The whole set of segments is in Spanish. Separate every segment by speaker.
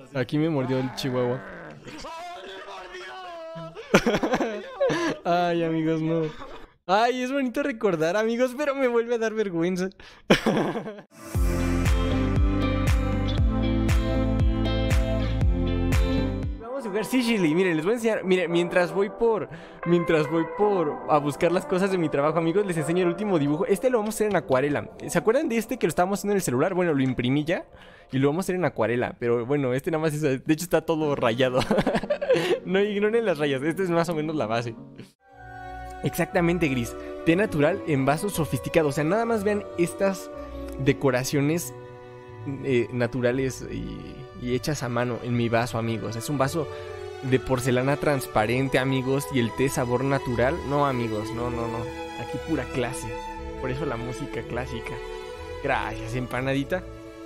Speaker 1: Aquí me mordió el chihuahua. Ay, amigos, no. Ay, es bonito recordar, amigos, pero me vuelve a dar vergüenza. Vamos a jugar Sigily. Miren, les voy a enseñar. Miren, mientras voy por a buscar las cosas de mi trabajo, amigos, les enseño el último dibujo. Este lo vamos a hacer en acuarela. ¿Se acuerdan de este que lo estábamos haciendo en el celular? Bueno, lo imprimí ya y lo vamos a hacer en acuarela. Pero bueno, este nada más es, de hecho está todo rayado. No ignoren las rayas. Este es más o menos la base. Exactamente, Gris. Té natural en vasos sofisticados. O sea, nada más vean estas decoraciones naturales y hechas a mano en mi vaso, amigos. Es un vaso de porcelana transparente, amigos. Y el té sabor natural. No, amigos, no. Aquí pura clase. Por eso la música clásica. Gracias, empanadita.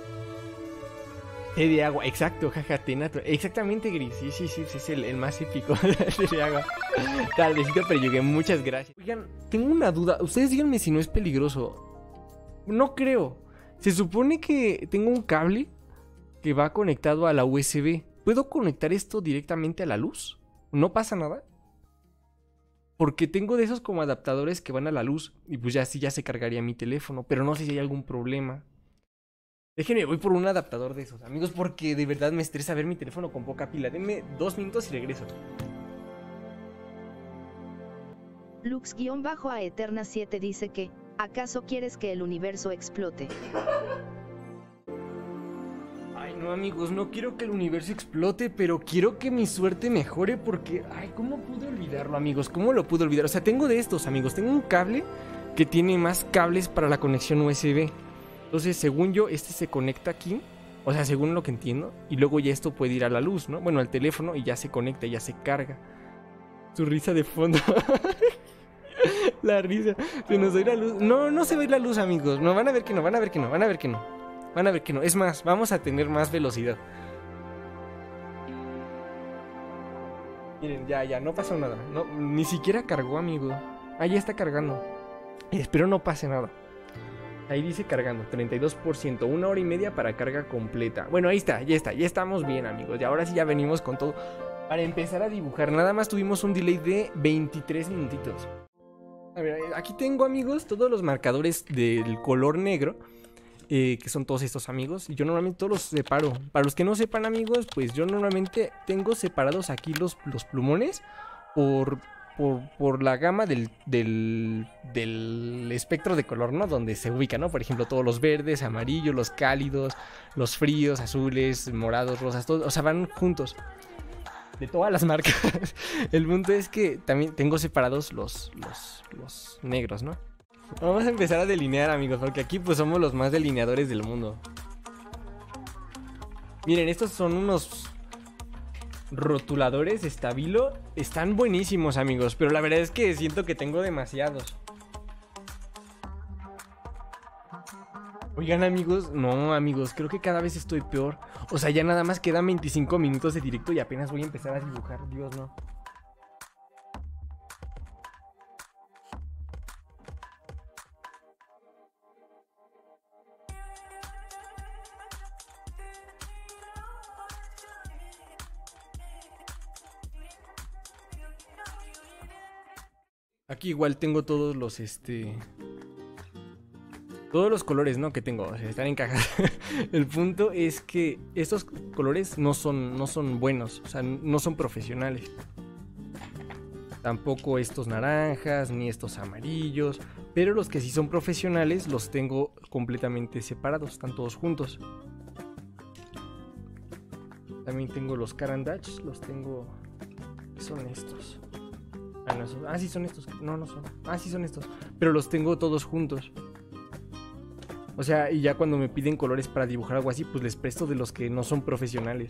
Speaker 1: Té de agua, exacto, jaja, té natural. Exactamente, Gris. Sí, es el más épico. Té de agua. Tardecito, pero llegué. Muchas gracias. Oigan, tengo una duda. Ustedes díganme si no es peligroso. No creo. Se supone que tengo un cable que va conectado a la USB. ¿Puedo conectar esto directamente a la luz? ¿No pasa nada? Porque tengo de esos como adaptadores que van a la luz. Y pues ya sí, ya se cargaría mi teléfono. Pero no sé si hay algún problema. Déjenme, voy por un adaptador de esos, amigos, porque de verdad me estresa ver mi teléfono con poca pila. Denme 2 minutos y regreso.
Speaker 2: Lux-a Eterna 7 dice que, ¿acaso quieres que el universo explote?
Speaker 1: Ay, no, amigos, no quiero que el universo explote, pero quiero que mi suerte mejore porque... Ay, ¿cómo pude olvidarlo, amigos? ¿Cómo lo pude olvidar? O sea, tengo de estos, amigos. Tengo un cable que tiene más cables para la conexión USB. Entonces, según yo, este se conecta aquí. O sea, según lo que entiendo. Y luego ya esto puede ir a la luz, ¿no? Bueno, al teléfono y ya se conecta, ya se carga. Su risa de fondo. La risa. Se nos va a ir la luz. No, no se va a ir la luz, amigos. No, van a ver que no, van a ver que no, van a ver que no. Van a ver que no. Es más, vamos a tener más velocidad. Miren, ya, no pasó nada. No, ni siquiera cargó, amigo. Ah, ya está cargando. Espero no pase nada. Ahí dice cargando, 32%, 1 hora y media para carga completa. Bueno, ahí está, ya estamos bien, amigos. Y ahora sí ya venimos con todo para empezar a dibujar. Nada más tuvimos un delay de 23 minutitos. A ver, aquí tengo, amigos, todos los marcadores del color negro, que son todos estos, amigos. Y yo normalmente todos los separo. Para los que no sepan, amigos, pues yo normalmente tengo separados aquí los plumones por la gama del espectro de color, ¿no? Donde se ubica, ¿no? Por ejemplo, todos los verdes, amarillos, los cálidos, los fríos, azules, morados, rosas, todos, o sea, van juntos. De todas las marcas. El punto es que también tengo separados los negros, ¿no? Vamos a empezar a delinear, amigos, porque aquí pues somos los más delineadores del mundo. Miren, estos son unos rotuladores Stabilo. Están buenísimos, amigos, pero la verdad es que siento que tengo demasiados. Oigan, amigos, no, amigos, creo que cada vez estoy peor. O sea, ya nada más quedan 25 minutos de directo y apenas voy a empezar a dibujar. Dios, no. Aquí igual tengo todos los, todos los colores, ¿no? Que tengo, o sea, están encajados. El punto es que estos colores no son buenos, o sea, no son profesionales. Tampoco estos naranjas, ni estos amarillos. Pero los que sí son profesionales los tengo completamente separados, están todos juntos. También tengo los Caran d'Ache, los tengo... ¿Qué son estos? Ah, no, sí son estos. No son. Ah, sí son estos. Pero los tengo todos juntos. O sea, y ya cuando me piden colores para dibujar algo así, pues les presto de los que no son profesionales.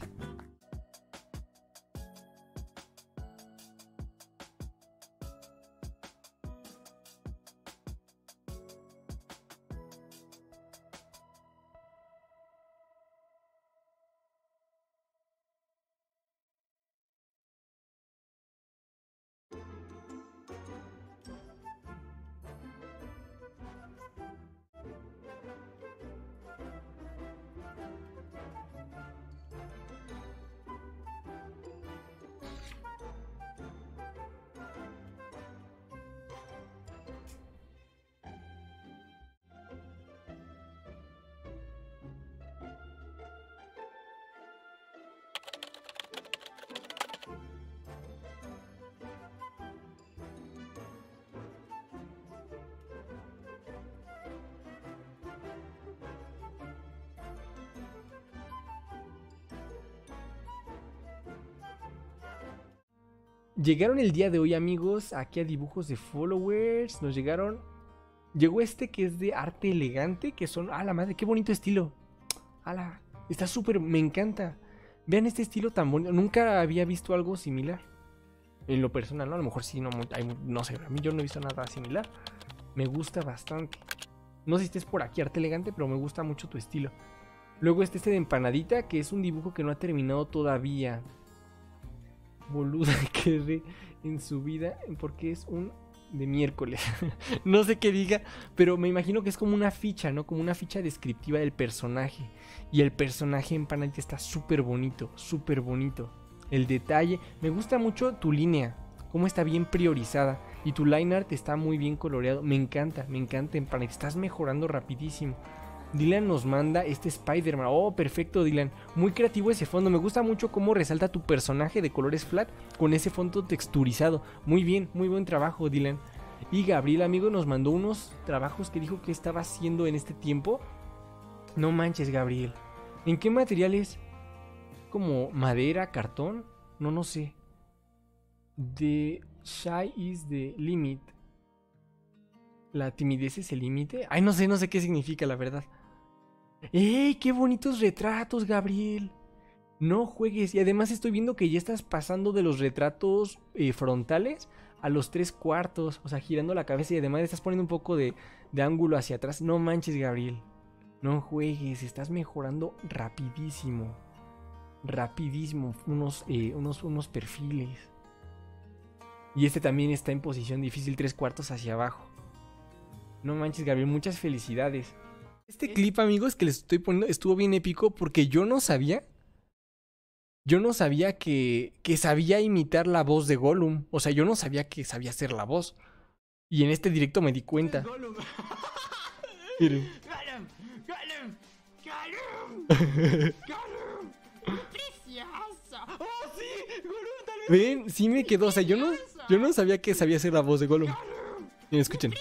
Speaker 1: Llegaron el día de hoy, amigos, aquí a dibujos de followers. Nos llegaron... Llegó este que es de arte elegante, que son... ¡Ah, la madre! ¡Qué bonito estilo! ¡Hala! Está súper... Me encanta. Vean este estilo tan bonito. Nunca había visto algo similar. En lo personal, ¿no? A lo mejor sí, no sé. A mí yo no he visto nada similar. Me gusta bastante. No sé si estés por aquí, arte elegante, pero me gusta mucho tu estilo. Luego este de empanadita, que es un dibujo que no ha terminado todavía. Boluda que ve en su vida, porque es un de miércoles. No sé qué diga, pero me imagino que es como una ficha, ¿no? Como una ficha descriptiva del personaje. Y el personaje empanadita está súper bonito, súper bonito. El detalle, me gusta mucho tu línea, cómo está bien priorizada. Y tu line art está muy bien coloreado. Me encanta empanadita, estás mejorando rapidísimo. Dylan nos manda este Spider-Man. Oh, perfecto, Dylan. Muy creativo ese fondo. Me gusta mucho cómo resalta tu personaje de colores flat con ese fondo texturizado. Muy bien, muy buen trabajo, Dylan. Y Gabriel, amigo, nos mandó unos trabajos que dijo que estaba haciendo en este tiempo. No manches, Gabriel. ¿En qué materiales? ¿Como madera, cartón? No sé. The shy is the limit. ¿La timidez es el límite? Ay, no sé qué significa, la verdad. ¡Ey! ¡Qué bonitos retratos, Gabriel! No juegues. Y además estoy viendo que ya estás pasando de los retratos frontales a los 3/4. O sea, girando la cabeza y además estás poniendo un poco de ángulo hacia atrás. No manches, Gabriel. No juegues. Estás mejorando rapidísimo. Rapidísimo. Unos perfiles. Y este también está en posición difícil, 3/4 hacia abajo. No manches, Gabriel. Muchas felicidades. Este clip, amigos, que les estoy poniendo estuvo bien épico porque yo no sabía que sabía imitar la voz de Gollum. O sea, yo no sabía que sabía hacer la voz. Y en este directo me di cuenta. Miren. Gollum. ¡Precioso! ¡Oh, sí! Gollum. Ven, sí me quedó. O sea, yo no sabía que sabía hacer la voz de Gollum. Miren, escuchen.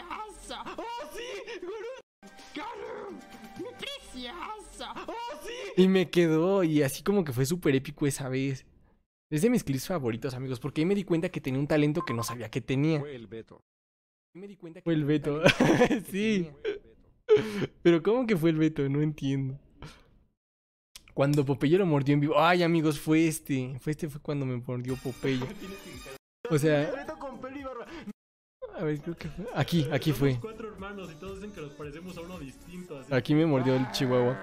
Speaker 1: Y me quedó, y así como que fue súper épico esa vez. Es de mis clips favoritos, amigos, porque ahí me di cuenta que tenía un talento que no sabía que tenía.
Speaker 3: Fue el Beto.
Speaker 1: Fue el Beto. Sí. Pero ¿cómo que fue el Beto? No entiendo. Cuando Popeye lo mordió en vivo. Ay, amigos, fue cuando me mordió Popeye. O sea... A ver, creo que fue... Aquí fue.
Speaker 3: 4 hermanos y todos dicen que nos parecemos a uno distinto. Así.
Speaker 1: Aquí me mordió el chihuahua.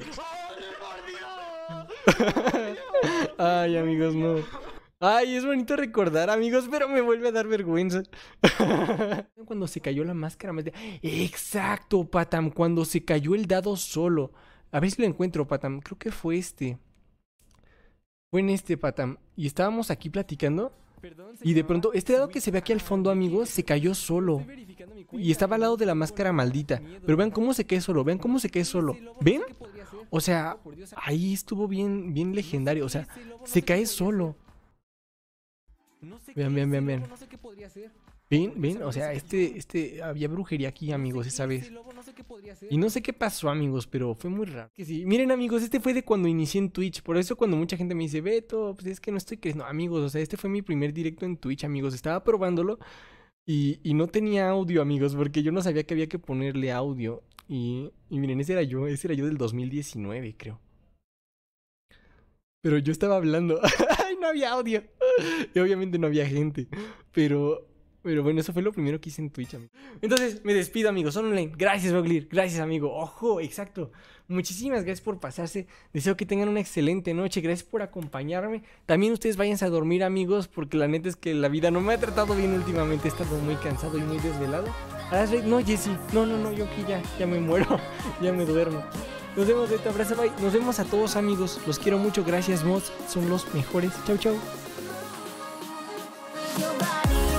Speaker 1: Ay, amigos, no. Ay, es bonito recordar, amigos, pero me vuelve a dar vergüenza. Cuando se cayó la máscara. Exacto, Patam, cuando se cayó el dado solo. A ver si lo encuentro, Patam. Creo que fue este. Fue en este, Patam. Y estábamos aquí platicando. Y de pronto, este dado que se ve aquí al fondo, amigos, se cayó solo. Y estaba al lado de la máscara maldita. Pero vean cómo se cae solo, ¿Ven? O sea, ahí estuvo bien legendario. O sea, se cae solo. Vean. ¿Ven? O sea, había brujería aquí, amigos, esa vez. Y no sé qué pasó, amigos, pero fue muy raro. Que sí. Miren, amigos, este fue de cuando inicié en Twitch. Por eso cuando mucha gente me dice, Beto, pues es que no estoy creciendo. No, amigos, o sea, este fue mi primer directo en Twitch, amigos. Estaba probándolo y no tenía audio, amigos, porque yo no sabía que había que ponerle audio. Y miren, ese era yo del 2019, creo. Pero yo estaba hablando. ¡Ay, no había audio! Y obviamente no había gente. Pero bueno, eso fue lo primero que hice en Twitch, amigo. Entonces, me despido, amigos. Online. Gracias, Boglir. Gracias, amigo. Ojo, exacto. Muchísimas gracias por pasarse. Deseo que tengan una excelente noche. Gracias por acompañarme. También ustedes váyanse a dormir, amigos, porque la neta es que la vida no me ha tratado bien últimamente. He estado muy cansado y muy desvelado. No, Jessy. No, yo aquí ya me muero. Ya me duermo. Nos vemos, Beto. Abrazo, bye. Nos vemos a todos, amigos. Los quiero mucho. Gracias, mods. Son los mejores. Chau.
Speaker 4: Your body